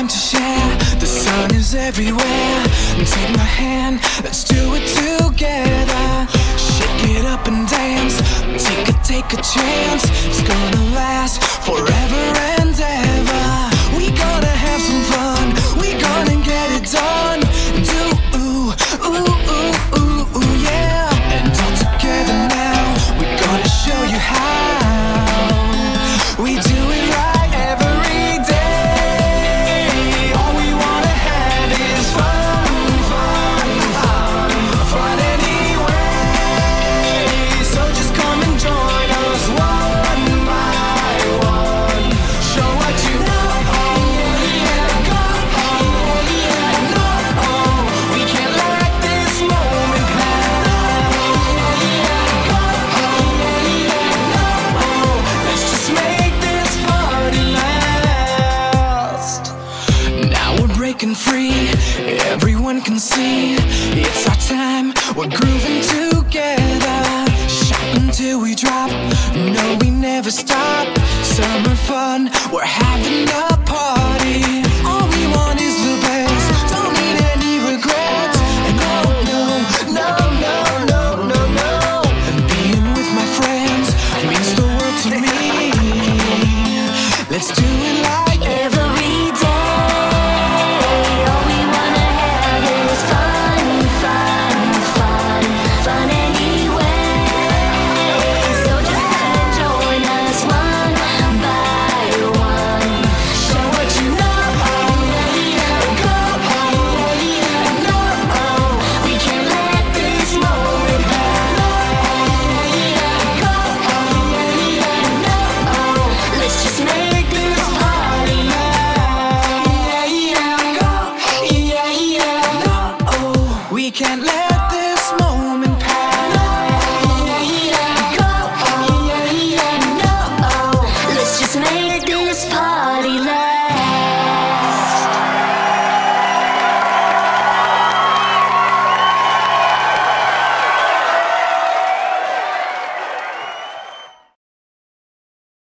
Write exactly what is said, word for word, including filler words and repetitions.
meant to share. The sun is everywhere. Take my hand, let's do it together. Shake it up and dance. Take a, take a chance. It's gonna last forever and ever. We gonna have some fun. We gonna get it done. Do ooh, ooh, ooh, ooh, ooh, yeah. And all together now, we're gonna show you how. We do it right every day. All we wanna have is fun, fun, fun, fun anyway. So just come and join us one by one. Show what you know, yeah, go, yeah, no, we can't let this moment pass. Yeah, go, yeah, no, let's just make this party last. Now we're breaking free, everyone can see. It's our time, we're grooving together. Shout until we drop, no we never stop. Summer fun, we're having a party. All we